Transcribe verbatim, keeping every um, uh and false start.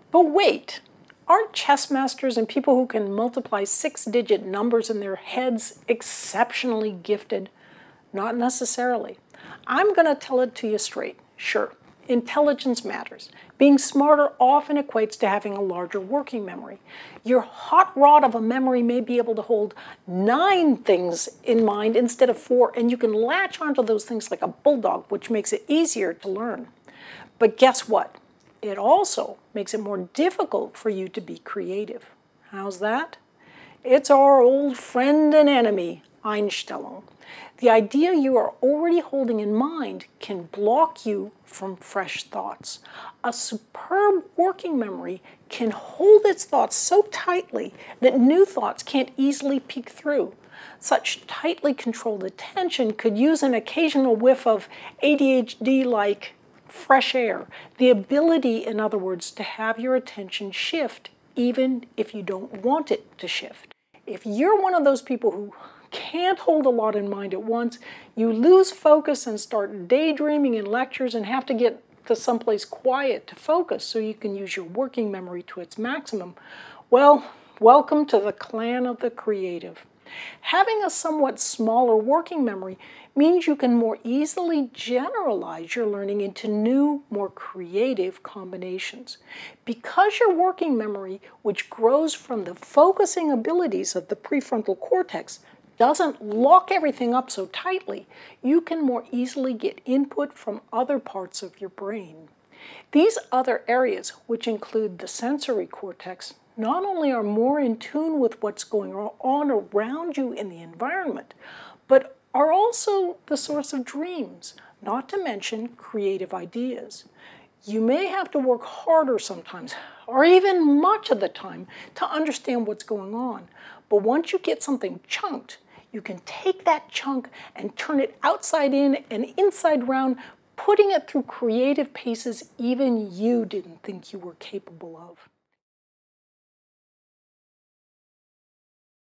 But wait, aren't chess masters and people who can multiply six-digit numbers in their heads exceptionally gifted? Not necessarily. I'm going to tell it to you straight. Sure, intelligence matters. Being smarter often equates to having a larger working memory. Your hot rod of a memory may be able to hold nine things in mind instead of four, and you can latch onto those things like a bulldog, which makes it easier to learn. But guess what? It also makes it more difficult for you to be creative. How's that? It's our old friend and enemy, Einstellung. The idea you are already holding in mind can block you from fresh thoughts. A superb working memory can hold its thoughts so tightly that new thoughts can't easily peek through. Such tightly controlled attention could use an occasional whiff of A D H D-like fresh air, the ability, in other words, to have your attention shift even if you don't want it to shift. If you're one of those people who can't hold a lot in mind at once, you lose focus and start daydreaming in lectures and have to get to someplace quiet to focus so you can use your working memory to its maximum, well, welcome to the clan of the creative. Having a somewhat smaller working memory means you can more easily generalize your learning into new, more creative combinations. Because your working memory, which grows from the focusing abilities of the prefrontal cortex, doesn't lock everything up so tightly, you can more easily get input from other parts of your brain. These other areas, which include the sensory cortex, not only are more in tune with what's going on around you in the environment, but are also the source of dreams, not to mention creative ideas. You may have to work harder sometimes, or even much of the time, to understand what's going on. But once you get something chunked, you can take that chunk and turn it outside in and inside round, putting it through creative paces even you didn't think you were capable of.